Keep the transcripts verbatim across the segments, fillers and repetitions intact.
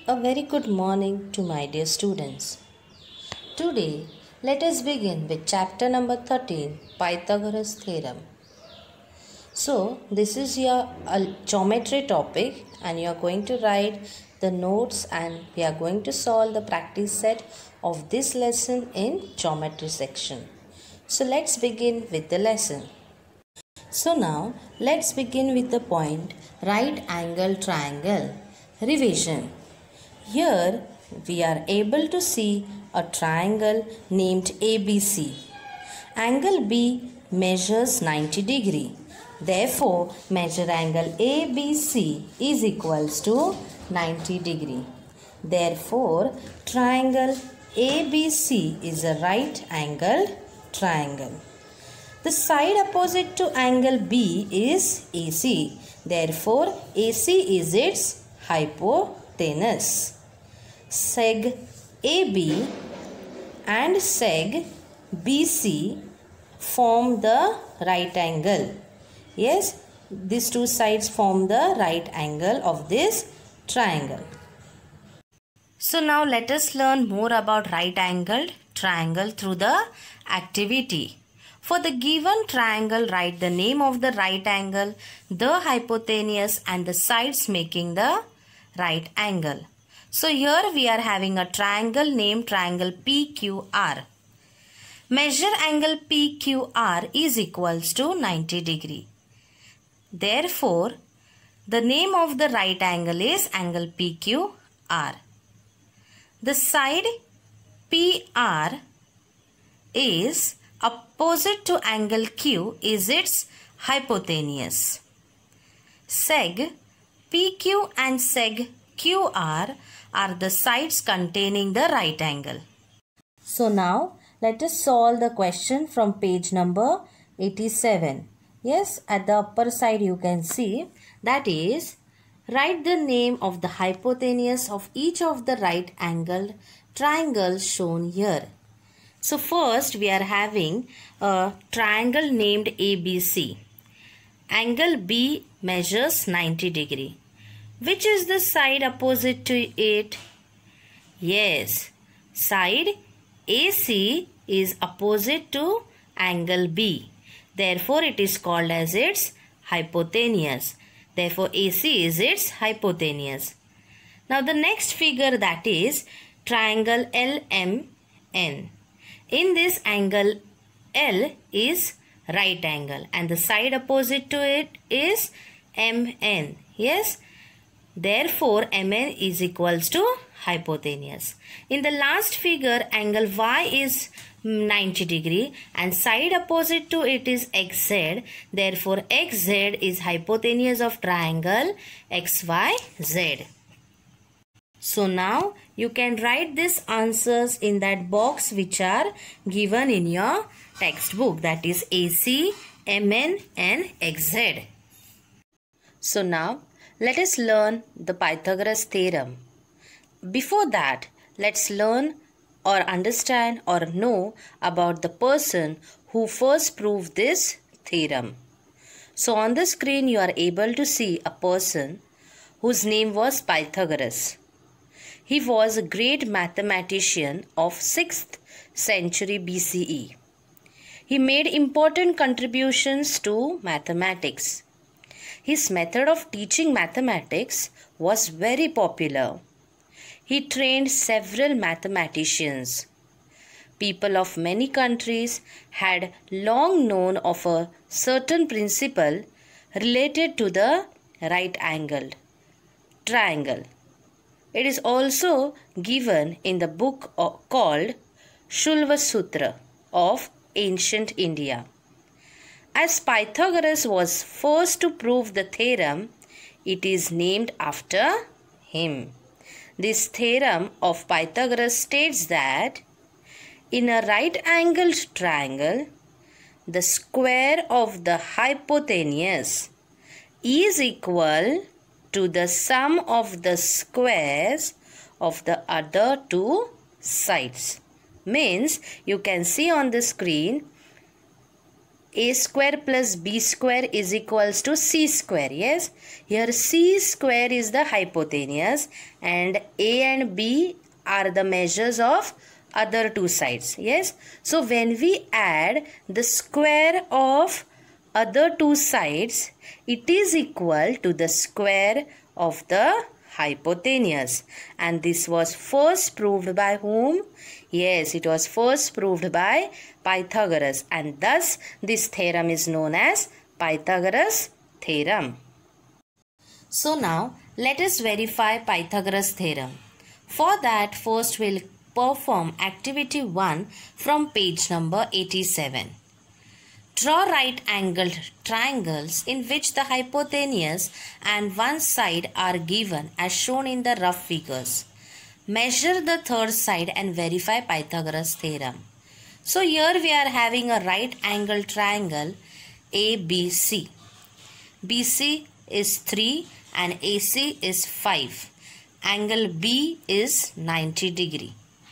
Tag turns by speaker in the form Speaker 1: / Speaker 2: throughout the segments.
Speaker 1: A very good morning to my dear students. Today, let us begin with chapter number thirteen, Pythagoras Theorem. So, this is your uh, geometry topic and you are going to write the notes and we are going to solve the practice set of this lesson in geometry section. So, let's begin with the lesson. So, now let's begin with the point right angle triangle. Revision. Here we are able to see a triangle named A B C. Angle B measures ninety degree. Therefore, measure angle A B C is equals to ninety degree. Therefore, triangle A B C is a right angled triangle. The side opposite to angle B is A C. Therefore, A C is its hypotenuse. Seg A B and seg B C form the right angle. Yes, these two sides form the right angle of this triangle. So now let us learn more about right angled triangle through the activity. For the given triangle, write the name of the right angle, the hypotenuse and the sides making the right angle. So here we are having a triangle named triangle P Q R. Measure angle P Q R is equals to ninety degree. Therefore, the name of the right angle is angle P Q R. The side P R is opposite to angle Q is its hypotenuse. Seg P Q and seg Q R are the sides containing the right angle. So now let us solve the question from page number eighty-seven. Yes, at the upper side you can see that is write the name of the hypotenuse of each of the right angled triangles shown here. So first we are having a triangle named A B C. Angle B measures ninety degree. Which is the side opposite to it? Yes, side A C is opposite to angle B. Therefore, it is called as its hypotenuse. Therefore, A C is its hypotenuse. Now, the next figure, that is triangle L M N. In this, angle L is right angle and the side opposite to it is M N. Yes. Therefore, M N is equals to hypotenuse. In the last figure, angle Y is ninety degree and side opposite to it is X Z. Therefore, X Z is hypotenuse of triangle X Y Z. So now you can write these answers in that box which are given in your textbook, that is A C, M N and X Z. So now let us learn the Pythagoras theorem. Before that, let's learn or understand or know about the person who first proved this theorem. So on the screen you are able to see a person whose name was Pythagoras. He was a great mathematician of sixth century B C E. He made important contributions to mathematics. His method of teaching mathematics was very popular. He trained several mathematicians. People of many countries had long known of a certain principle related to the right angled triangle. It is also given in the book called Shulva Sutra of ancient India. As Pythagoras was first to prove the theorem, it is named after him. This theorem of Pythagoras states that in a right-angled triangle, the square of the hypotenuse is equal to the sum of the squares of the other two sides. Means you can see on the screen, a square plus b square is equals to c square. Yes, here c square is the hypotenuse and a and b are the measures of other two sides. Yes, so when we add the square of other two sides, it is equal to the square of the hypotenuse. And this was first proved by whom? Yes, it was first proved by Pythagoras, and thus this theorem is known as Pythagoras theorem. So now let us verify Pythagoras theorem. For that, first we'll perform activity one from page number eighty-seven. Draw right angled triangles in which the hypotenuse and one side are given as shown in the rough figures. Measure the third side and verify Pythagoras theorem. So here we are having a right angled triangle A B C. B C is three and A C is five. Angle B is ninety degree.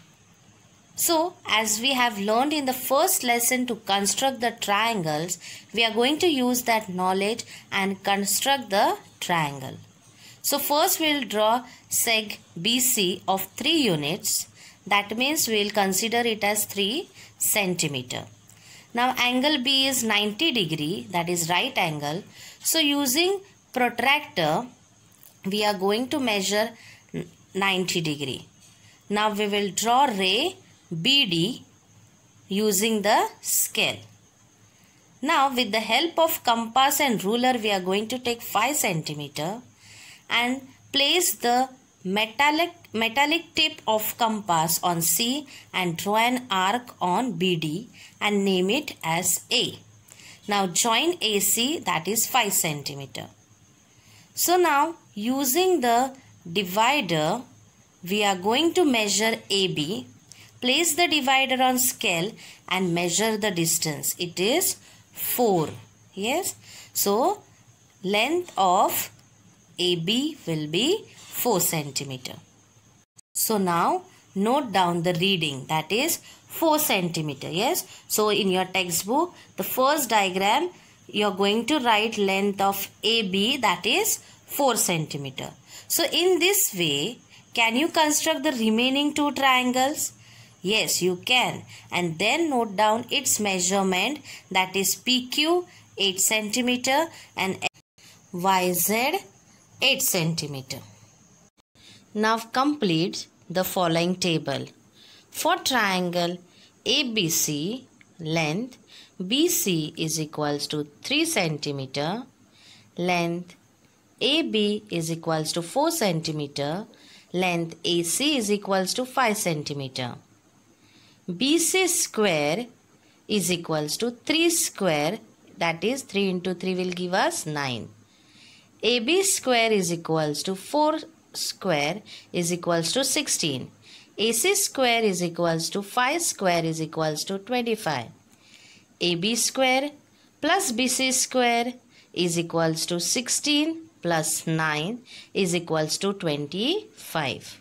Speaker 1: So, as we have learned in the first lesson to construct the triangles, we are going to use that knowledge and construct the triangle. So, first we will draw seg B C of three units. That means we will consider it as three centimeter. Now, angle B is ninety degree, that is right angle. So, using protractor, we are going to measure ninety degree. Now, we will draw ray B D using the scale. Now with the help of compass and ruler, we are going to take five centimeter and place the metallic metallic tip of compass on C and draw an arc on B D and name it as A. Now join A C, that is five centimeter. So now using the divider, we are going to measure A B. Place the divider on scale and measure the distance. It is four. Yes. So, length of A B will be four centimeter. So, now note down the reading, that is four centimeter. Yes. So, in your textbook, the first diagram, you are going to write length of A B, that is four centimeter. So, in this way, can you construct the remaining two triangles? Yes, you can. And then note down its measurement, that is P Q eight centimeter and Y Z eight centimeter. Now complete the following table. For triangle A B C, length B C is equals to three centimeter, length A B is equals to four centimeter, length A C is equals to five centimeter. B C square is equals to three square, that is three into three will give us nine. A B square is equals to four square is equals to sixteen. A C square is equals to five square is equals to twenty-five. A B square plus B C square is equals to sixteen plus nine is equals to twenty-five.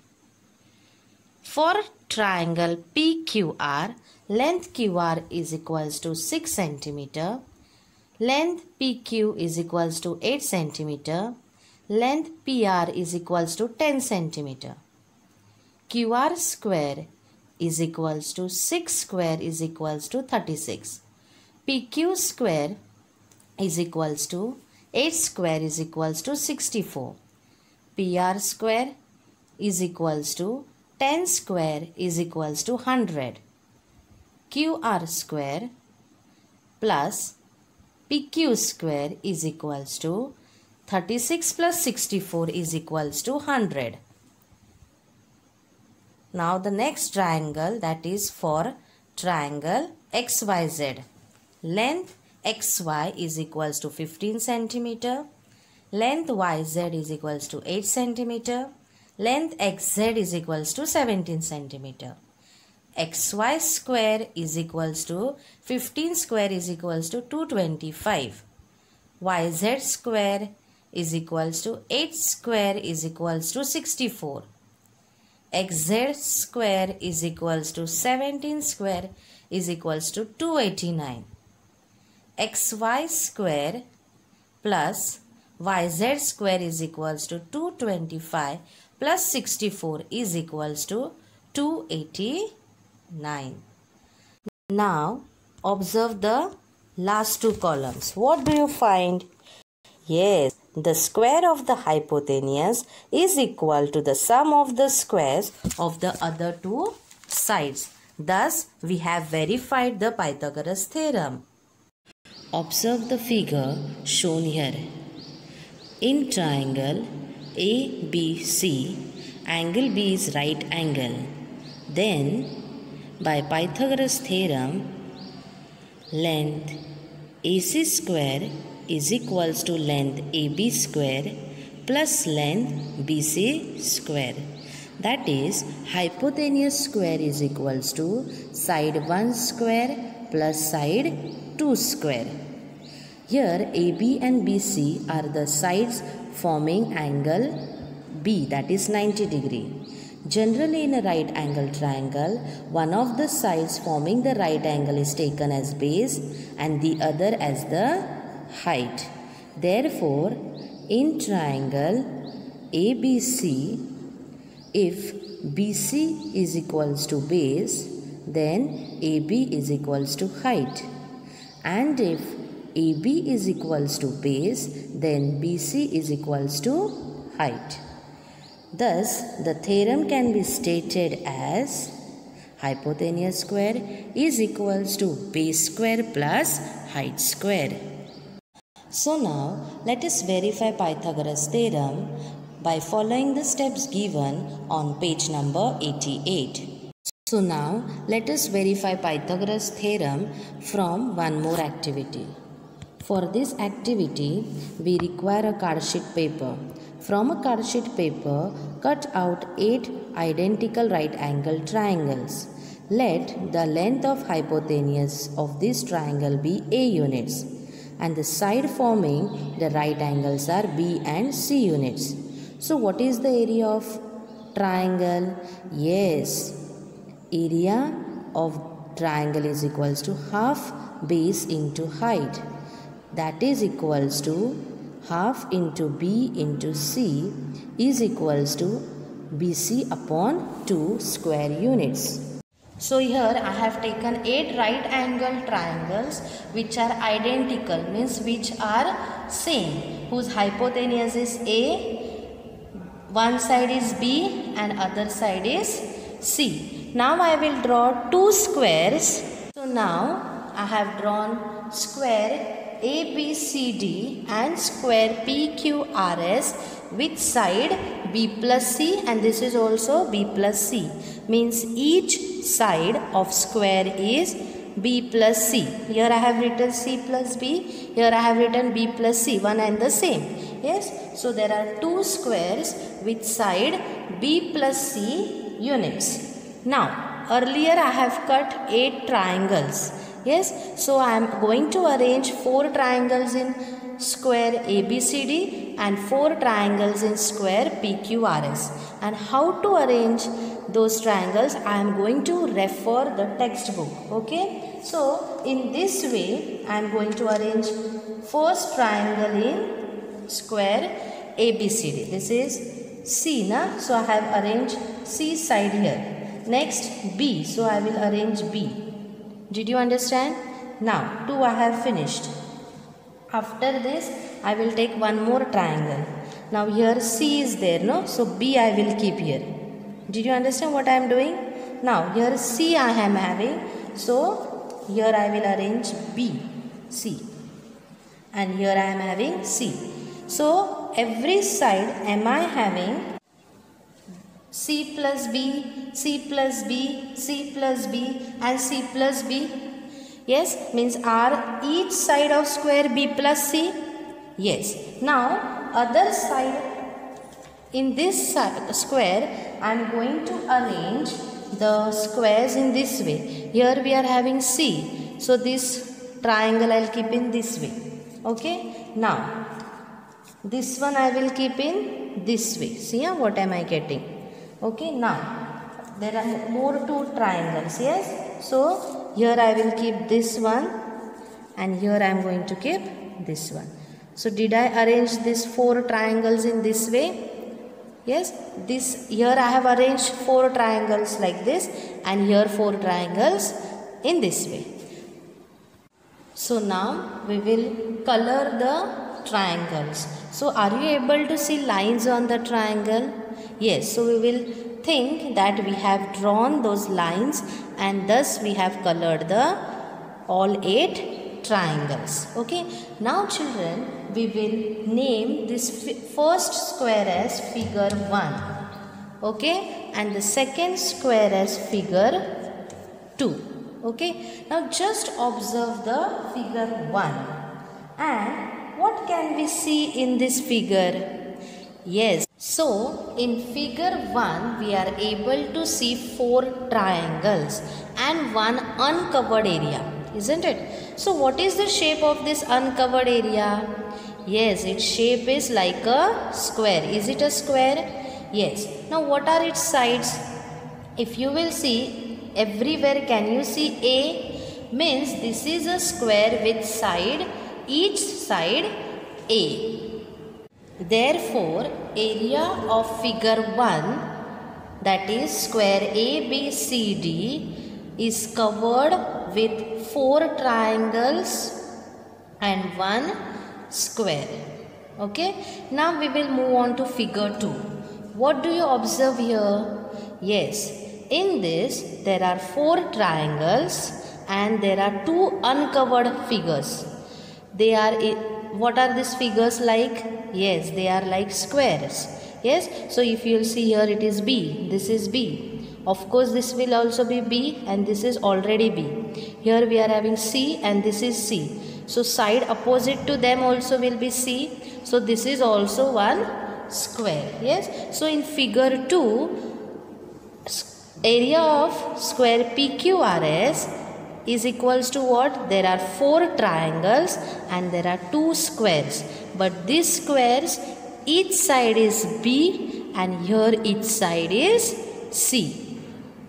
Speaker 1: For triangle P Q R, length Q R is equals to six centimeter, length P Q is equals to eight centimeter, length P R is equals to ten centimeter. Q R square is equals to six square is equals to thirty-six. P Q square is equals to eight square is equals to sixty-four. P R square is equals to ten square is equals to one hundred. Q R square plus P Q square is equals to thirty-six plus sixty-four is equals to one hundred. Now the next triangle, that is for triangle X Y Z. Length X Y is equals to fifteen centimeter. Length Y Z is equals to eight centimeter. Length X Z is equals to seventeen centimeter. X Y square is equals to fifteen square is equals to two hundred twenty-five. Y Z square is equals to eight square is equals to sixty-four. X Z square is equals to seventeen square is equals to two hundred eighty-nine. xy square plus yz square is equals to two hundred twenty-five plus sixty-four is equals to two hundred eighty-nine. Now observe the last two columns. What do you find? Yes, the square of the hypotenuse is equal to the sum of the squares of the other two sides. Thus, we have verified the Pythagoras theorem. Observe the figure shown here. In triangle A B C, angle B is right angle. Then, by Pythagoras theorem, length A C square is equals to length A B square plus length B C square. That is, hypotenuse square is equals to side one square plus side two square. Here A B and B C are the sides forming angle B, that is ninety degree. Generally in a right angle triangle, one of the sides forming the right angle is taken as base and the other as the height. Therefore, in triangle A B C, if B C is equals to base, then A B is equals to height. And if A B is equals to base, then B C is equals to height. Thus, the theorem can be stated as hypotenuse square is equals to base square plus height square. So now, let us verify Pythagoras theorem by following the steps given on page number eighty-eight. So now, let us verify Pythagoras theorem from one more activity. For this activity, we require a card sheet paper. From a card sheet paper, cut out eight identical right angle triangles. Let the length of hypotenuse of this triangle be A units, and the side forming the right angles are B and C units. So what is the area of triangle? Yes, area of triangle is equals to half base into height. That is equals to half into B into C is equals to B C upon two square units. So here I have taken eight right angle triangles which are identical, means which are same, whose hypotenuse is A, one side is B and other side is C. Now I will draw two squares. So now I have drawn square A B C D and square P Q R S with side B plus C, and this is also B plus C, means each side of square is B plus C. Here I have written C plus B, here I have written B plus C, one and the same. Yes, so there are two squares with side B plus C units. Now earlier I have cut eight triangles. Yes, so I am going to arrange four triangles in square A B C D and four triangles in square P Q R S. And how to arrange those triangles, I am going to refer the textbook. Okay, so in this way I am going to arrange first triangle in square A B C D. This is C, na? So I have arranged C side here. Next B, so I will arrange B. Did you understand? Now two I have finished. After this I will take one more triangle. Now here C is there, no? So B I will keep here. Did you understand what I am doing? Now here C I am having. So here I will arrange B, C. And here I am having C. So every side am I having C plus B, C plus B, C plus B and C plus B. Yes, means are each side of square B plus C? Yes. Now other side, in this square I am going to arrange the squares in this way. Here we are having C. So this triangle I will keep in this way. Okay. Now this one I will keep in this way. See yeah, what am I getting? Okay, now there are more two triangles. Yes, so here I will keep this one and here I am going to keep this one. So did I arrange these four triangles in this way? Yes, this here I have arranged four triangles like this, and here four triangles in this way. So now we will color the triangles. So are you able to see lines on the triangle? Yes, so we will think that we have drawn those lines and thus we have colored the all eight triangles. Okay, now children, we will name this first square as figure one. Okay, and the second square as figure two. Okay, now just observe the figure one, and what can we see in this figure? Yes, so in figure one we are able to see four triangles and one uncovered area, isn't it? So what is the shape of this uncovered area? Yes, its shape is like a square. Is it a square? Yes. Now what are its sides? If you will see everywhere, can you see A? Means this is a square with side, each side A. Therefore, area of figure one, that is square A B C D, is covered with four triangles and one square. Okay, now we will move on to figure two. What do you observe here? Yes, in this there are four triangles and there are two uncovered figures. They are, what are these figures like? Yes, they are like squares. Yes, so if you will see here, it is B, this is B. Of course this will also be B, and this is already B. Here we are having C and this is C. So side opposite to them also will be C. So this is also one square. Yes, so in figure two, area of square P Q R S is equals to what? There are four triangles and there are two squares. But these squares, each side is B and here each side is C.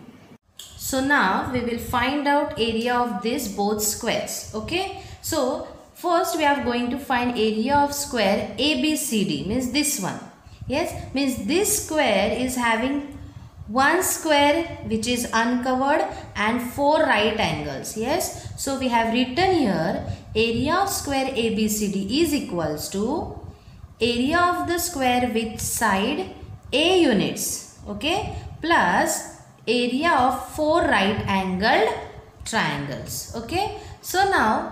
Speaker 1: So now we will find out area of these both squares. Okay. So first we are going to find area of square A B C D, means this one. Yes, means this square is having one square which is uncovered and four right angles. Yes, so we have written here area of square A B C D is equals to area of the square with side A units, okay, plus area of four right angled triangles. Okay, so now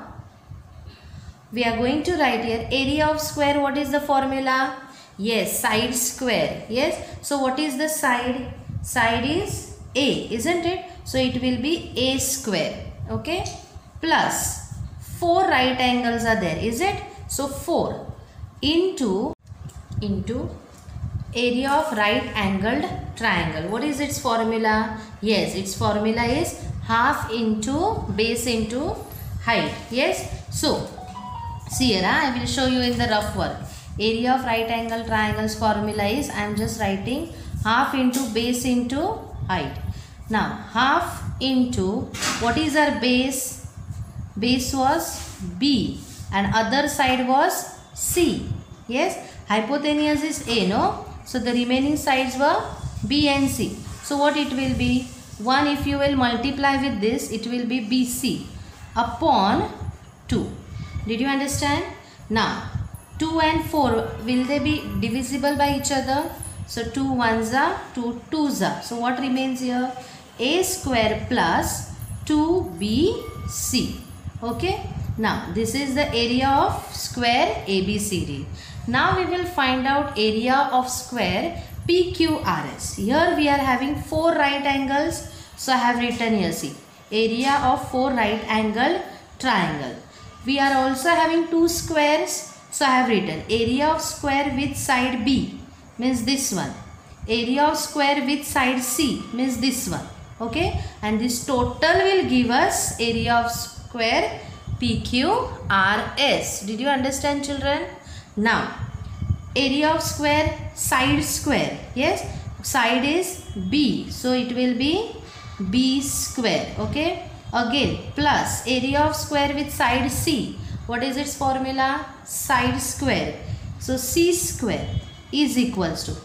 Speaker 1: we are going to write here area of square. What is the formula? Yes, side square. Yes, so what is the side? Side is A, isn't it? So it will be A square, okay, plus four right angles are there, is it? So four into into area of right angled triangle. What is its formula? Yes, its formula is half into base into height. Yes, so see here, I will show you in the rough work. Area of right angle triangles formula is, I am just writing half into base into height. Now half into, what is our base? Base was B and other side was C. Yes, hypotenuse is A, no? So the remaining sides were B and C. So what it will be? one, if you will multiply with this, it will be B C upon two. Did you understand? Now two and four, will they be divisible by each other? So two ones are, two twos are. So what remains here? A square plus two B C. Okay. Now this is the area of square A B C D. Now we will find out area of square P Q R S. Here we are having four right angles. So I have written here, see, area of four right angled triangle. We are also having two squares. So I have written area of square with side B, means this one. Area of square with side C, means this one. Okay, and this total will give us area of square P Q R S. Did you understand, children? Now area of square side square. Yes, side is B, so it will be B square. Okay, Again plus area of square with side C. What is its formula? Side square. So C square is equals to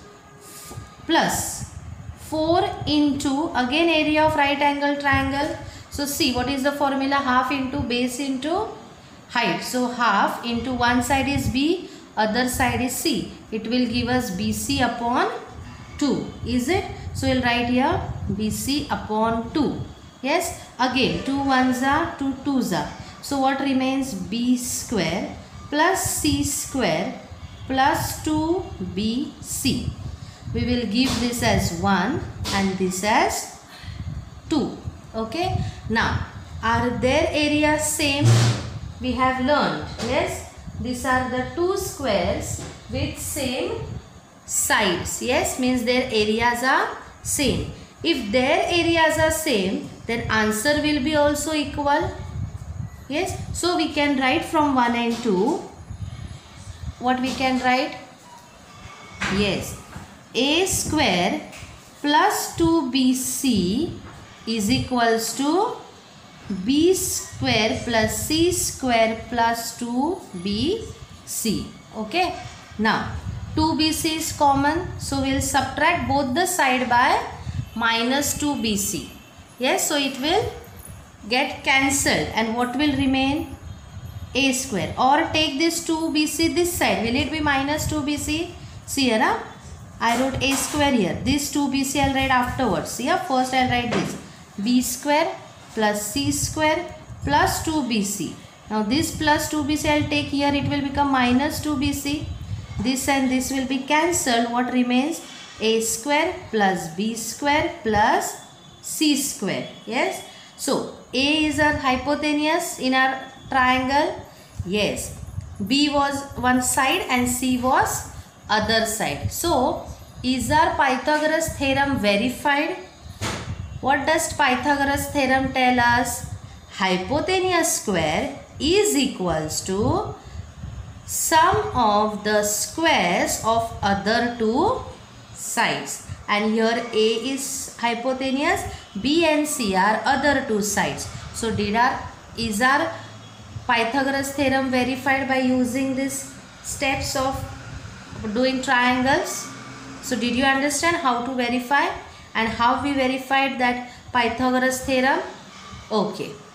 Speaker 1: plus four into again area of right angle triangle. So see, what is the formula? Half into base into height. So half into one side is B, other side is C. It will give us B C upon two. Is it? So we'll write here B C upon two. Yes. Again two ones are two twos are. So what remains? B square plus C square plus two B C. We will give this as one and this as two. Okay. Now are their areas same? We have learned. Yes. These are the two squares with same sides. Yes. Means their areas are same. If their areas are same, then answer will be also equal. Yes. So we can write from one and two. What we can write? Yes. A square plus two B C is equals to B square plus C square plus two B C. Okay. Now two B C is common. So we will subtract both the side by minus two B C. Yes. So it will get cancelled and what will remain? A square. Or take this two B C this side. Will it be minus two B C? See here. Huh? I wrote A square here. This two B C I will write afterwards. See here. First I will write this. B square plus C square plus two B C. Now this plus two B C I will take here. It will become minus two B C. This and this will be cancelled. What remains? A square plus B square plus C square. Yes. So A is our hypotenuse in our triangle. Yes. B was one side and C was other side. So is our Pythagoras theorem verified? What does Pythagoras theorem tell us? Hypotenuse square is equals to sum of the squares of other two sides. And here A is hypotenuse, B and C are other two sides. So did our, is our Pythagoras theorem verified by using these steps of doing triangles? So did you understand how to verify and how we verified that Pythagoras theorem? Okay.